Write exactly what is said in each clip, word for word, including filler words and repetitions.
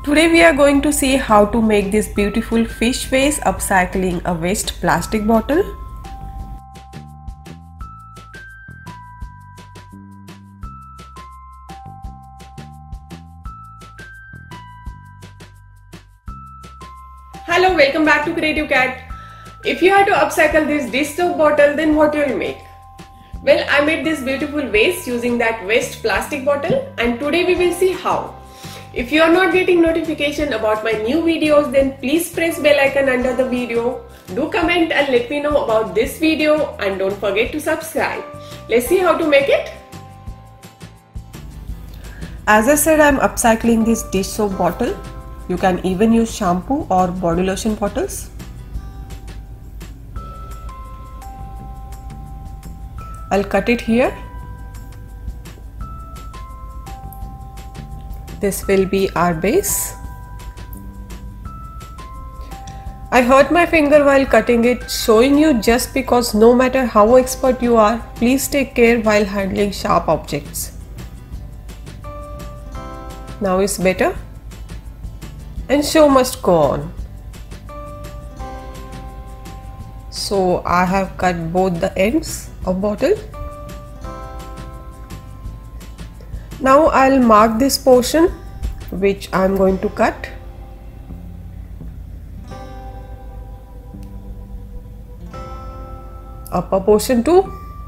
Today we are going to see how to make this beautiful fish vase upcycling a waste plastic bottle. Hello, welcome back to Creative Cat. If you had to upcycle this dish soap bottle, then what you will make? Well, I made this beautiful vase using that waste plastic bottle, and today we will see how. If you are not getting notification about my new videos, then please press bell icon under the video. Do comment and let me know about this video, and don't forget to subscribe. Let's see how to make it. As I said, I am upcycling this dish soap bottle. You can even use shampoo or body lotion bottles. I'll cut it here. This will be our base. I hurt my finger while cutting it, showing you just because no matter how expert you are, please take care while handling sharp objects. Now it's better, and show must go on. So I have cut both the ends of bottle. Now I'll mark this portion which I'm going to cut. Upper portion too.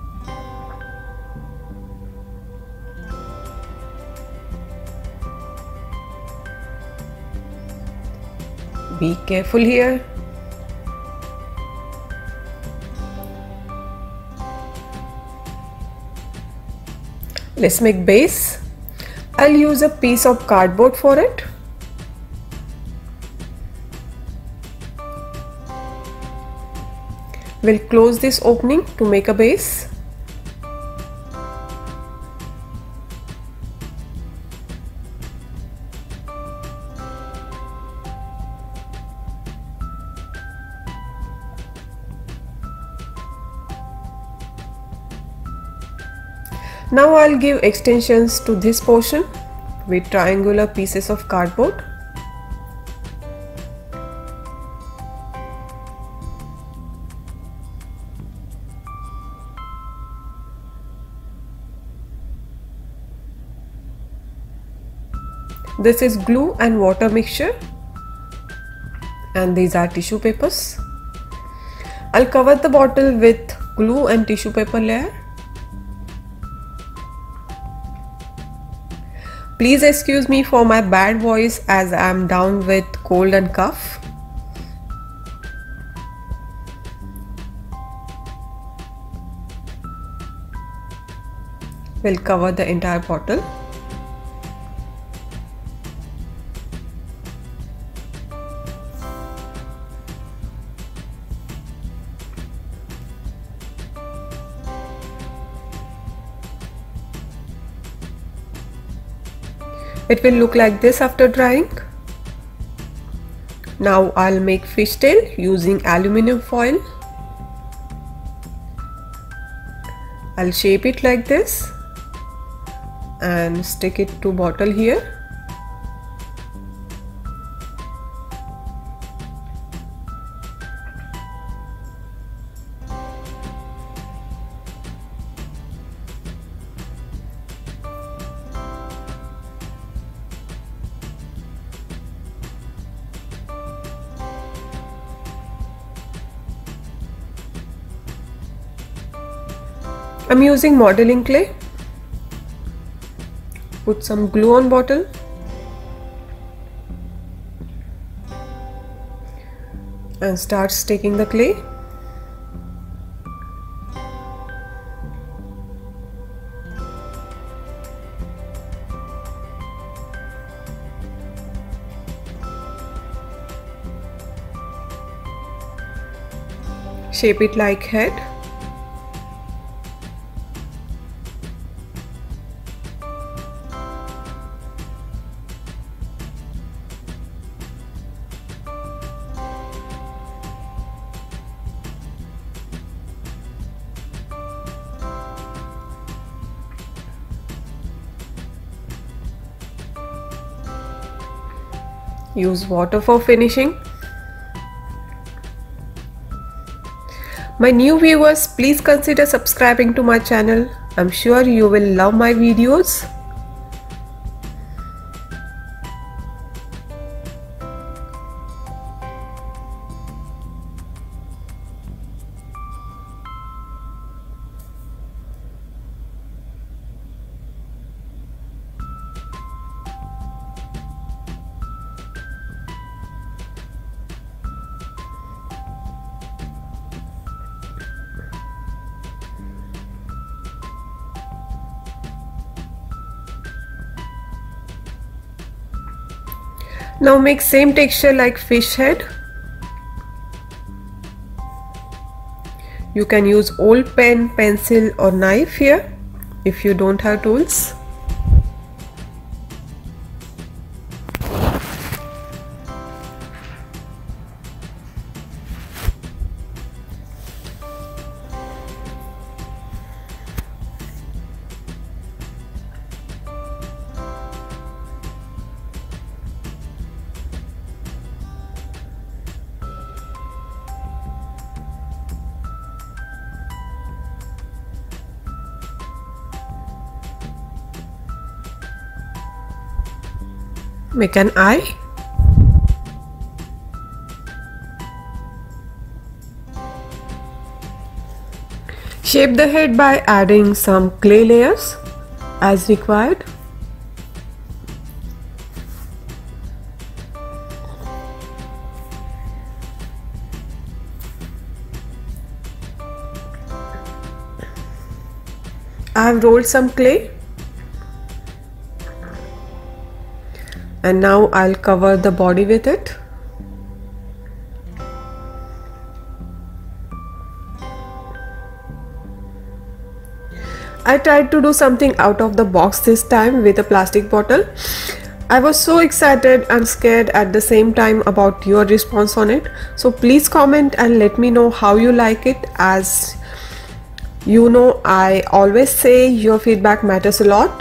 Be careful here. Let's make base. I'll use a piece of cardboard for it. We'll close this opening to make a base. Now I'll give extensions to this portion with triangular pieces of cardboard. This is glue and water mixture, and these are tissue papers. I'll cover the bottle with glue and tissue paper layer. Please excuse me for my bad voice as I am down with cold and cough. We'll cover the entire bottle. It will look like this after drying. Now I'll make fishtail using aluminum foil. I'll shape it like this and stick it to bottle here. I'm using modeling clay. Put some glue on bottle. And start sticking the clay. Shape it like head. use water for finishing. My new viewers, please consider subscribing to my channel. I'm sure you will love my videos. Now make same texture like fish head. You can use old pen, pencil or knife here if you don't have tools. Make an eye. Shape the head by adding some clay layers as required. I have rolled some clay. And now I'll cover the body with it. I tried to do something out of the box this time with a plastic bottle. I was so excited and scared at the same time about your response on it. So please comment and let me know how you like it. As you know, I always say your feedback matters a lot.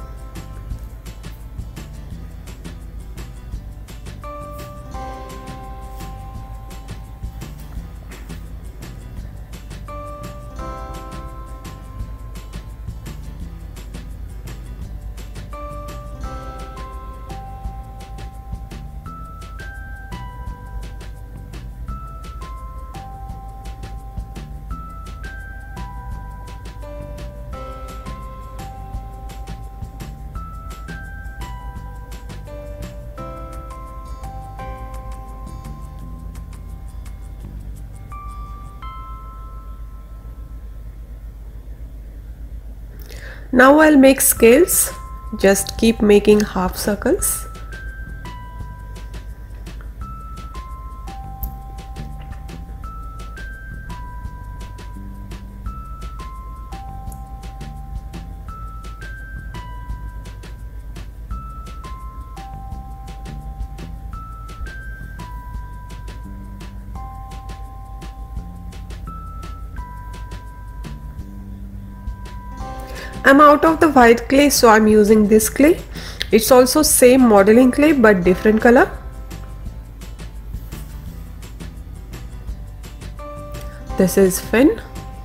Now I'll make scales. Just keep making half circles. I'm out of the white clay, so I'm using this clay. It's also same modeling clay but different color. This is Finn.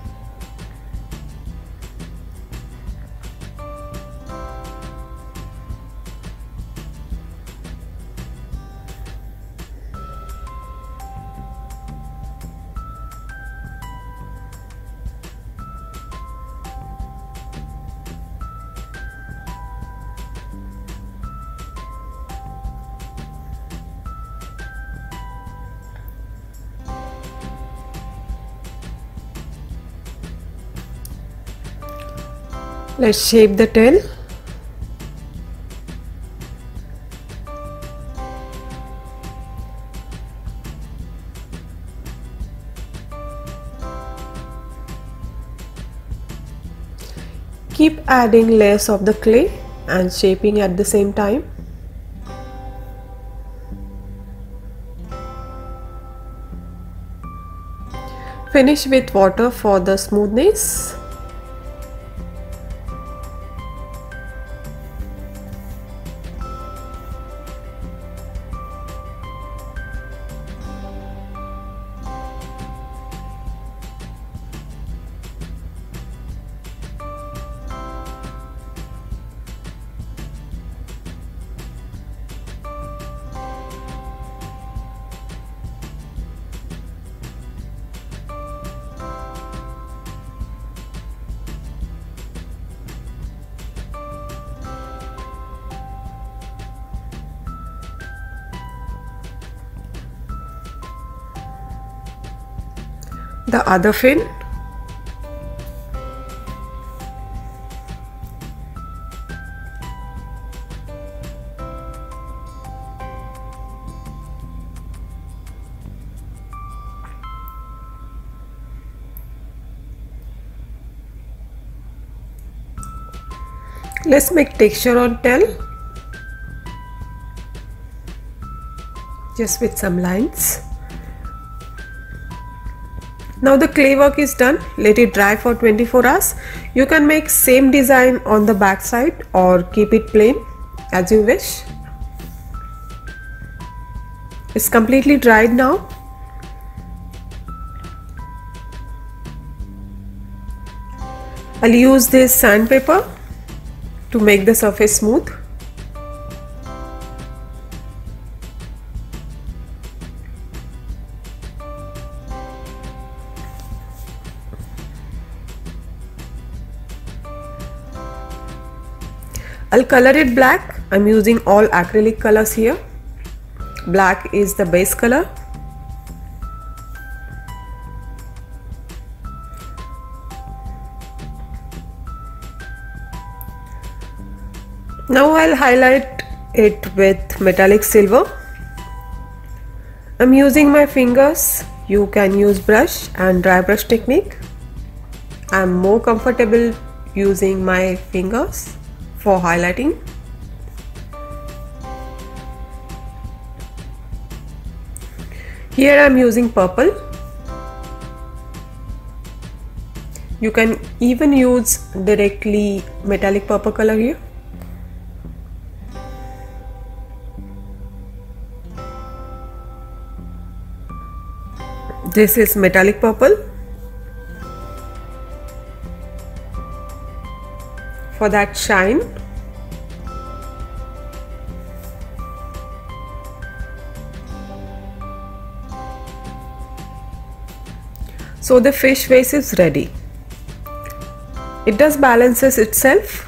Let's shape the tail. Keep adding layers of the clay and shaping at the same time. Finish with water for the smoothness. the other fin. Let's make texture on tail, just with some lines. Now the clay work is done. Let it dry for twenty-four hours. You can make same design on the back side or keep it plain as you wish. It's completely dried now. I'll use this sandpaper to make the surface smooth. I'll color it black. I'm using all acrylic colors here. Black is the base color. Now I'll highlight it with metallic silver. I'm using my fingers. You can use brush and dry brush technique. I'm more comfortable using my fingers for highlighting. Here I'm using purple. You can even use directly metallic purple color here. This is metallic purple. For that shine. So the fish vase is ready. It does balances itself.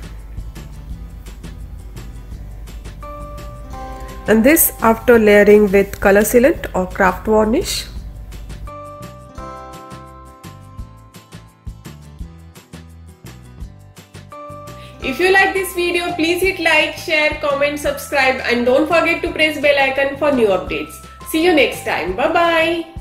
And this after layering with color sealant or craft varnish. If you like this video, please hit like, share, comment, subscribe and don't forget to press bell icon for new updates. See you next time. Bye bye.